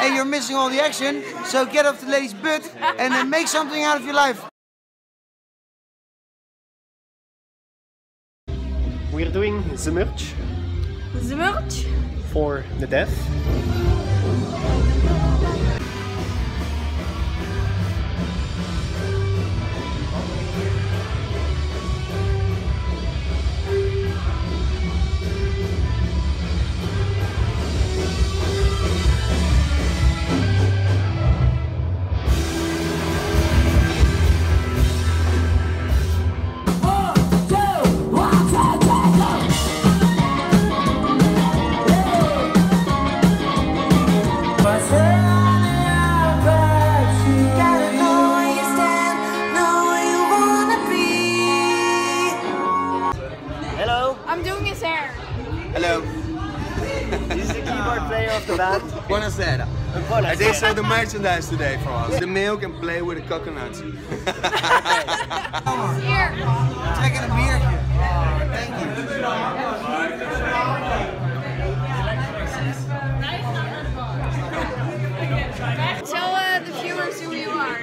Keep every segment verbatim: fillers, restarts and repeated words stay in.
and you're missing all the action. So get off the lady's butt and then make something out of your life. We're doing the merch. The merch? For the deaf. Hello. This is the keyboard player of the band. Buonasera. Buonasera. I did sell the merchandise today for us. The milk and play with the coconuts. Here. Taking a beer here. Oh, thank you. Tell uh, the viewers who you are.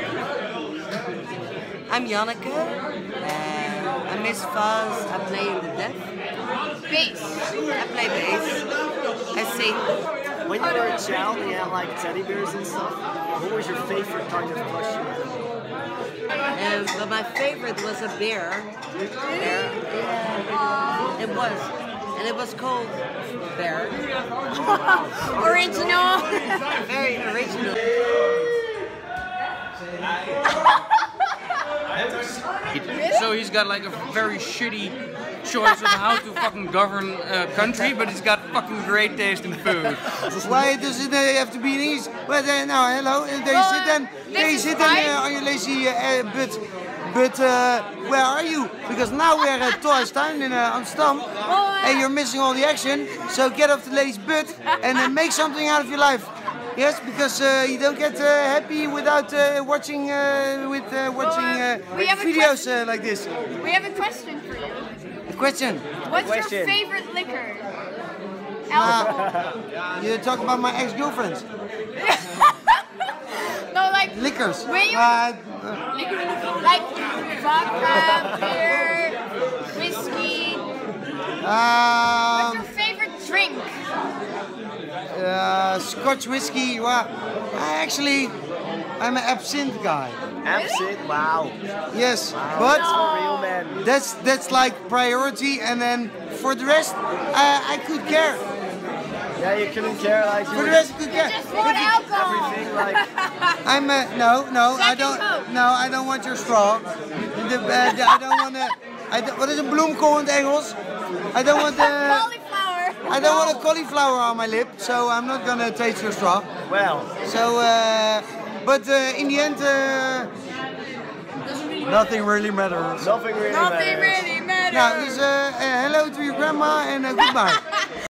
I'm Janneke. Uh, I miss Fuzz. I play in the deaf. Bass. I play bass. I sing. When you were a child and you had like teddy bears and stuff, what was your favorite kind of plush you had? Uh, but my favorite was a bear. Bear. Yeah. It was. And it was called Bear. Original. Very original. So he's got like a very shitty choice of how to fucking govern a country, but he's got fucking great taste in food. Why does it uh, have to be in English? Well, uh, now, hello. Uh, there you sit then. There you sit then uh, on your lazy uh, butt. But uh, where are you? Because now we're at Torstein in uh, Amsterdam, and you're missing all the action. So get off the lady's butt and then make something out of your life. Yes, because uh, you don't get uh, happy without uh, watching uh, with uh, watching uh, videos uh, like this. We have a question for you. A question. What's question. your favorite liquor? Alcohol. Uh, you talk about my ex-girlfriends. No, like Liquors. when you Uh, like vodka, beer, whiskey. um, What's your favorite drink? Uh, Scotch whiskey. Well, I actually, I'm an absinthe guy. Absinthe? Wow. Yes, Wow. but That's for real men. that's that's like priority, and then for the rest, uh, I could care. Yeah, you couldn't care like you For the were rest, I could care. Just want alcohol. everything like. I'm uh, no, no, I Second don't. Coke. No, I don't want your straw. The, uh, the, I don't want to. What is een bloemkool in het Engels? I don't want the. Cauliflower. I don't want a cauliflower on my lip, so I'm not gonna taste your straw. Well. So, uh, but uh, in the end, uh, nothing really matters. Nothing really Nothing matters. really matters. Nou, dus uh, uh, hello to your grandma and uh, goodbye.